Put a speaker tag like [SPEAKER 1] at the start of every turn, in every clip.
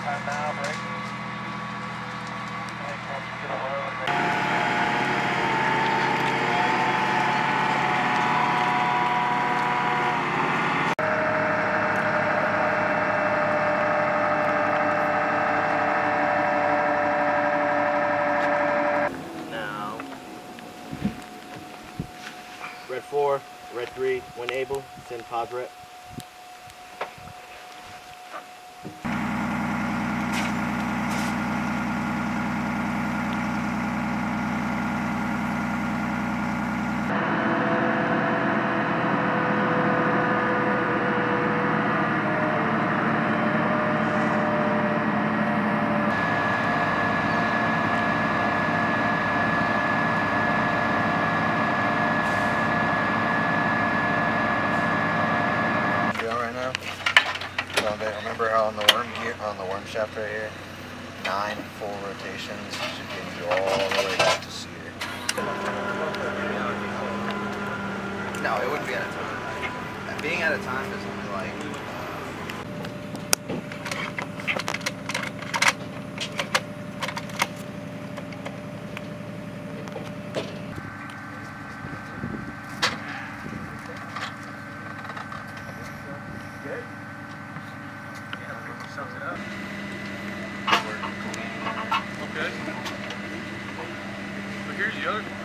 [SPEAKER 1] Time now, break.
[SPEAKER 2] Now, red 4, red 3, when able, send pause rep.
[SPEAKER 3] Remember how on the worm shaft right here, 9 full rotations should get you all the way back to Cedar. No, it wouldn't be out of time. Being out of time is only like
[SPEAKER 1] Okay. But here's the other one.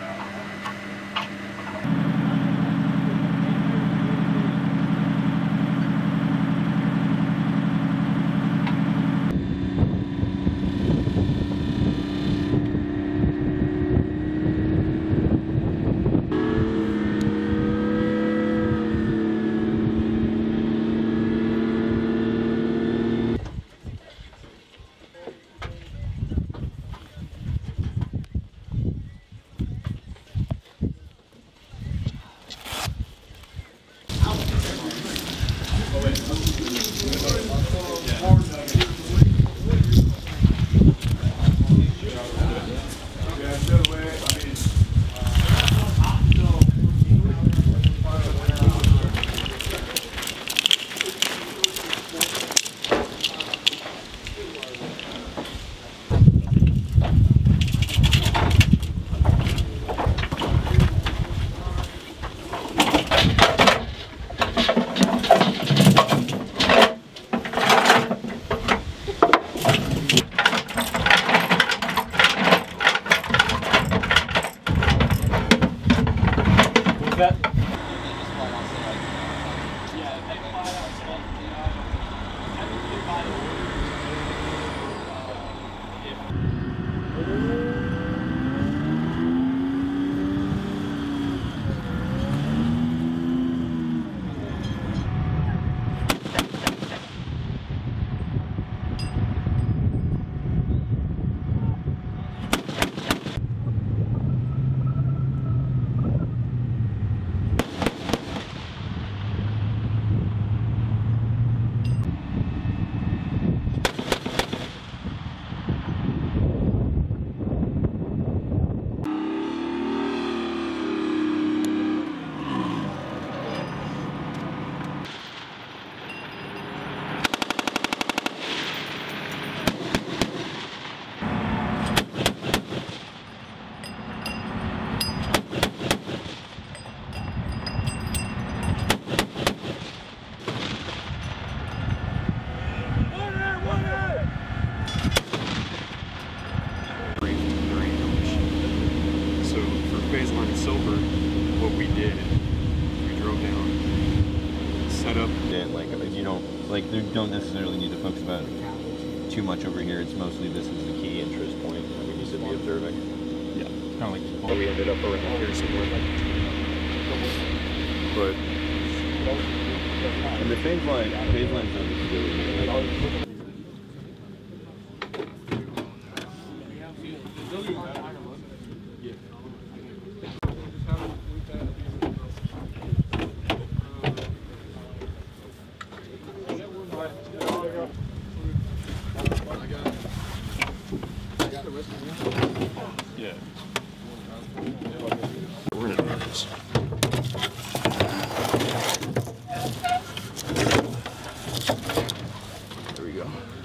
[SPEAKER 4] What we did, we drove down, set up.
[SPEAKER 5] Yeah, like you don't necessarily need to focus about too much over here. It's mostly this is the key interest point that we need to be observing.
[SPEAKER 4] Yeah, kind of like we ended up around here somewhere. But
[SPEAKER 5] and the phase line zone is really like,
[SPEAKER 4] yeah.
[SPEAKER 5] we're gonna do this. There we go.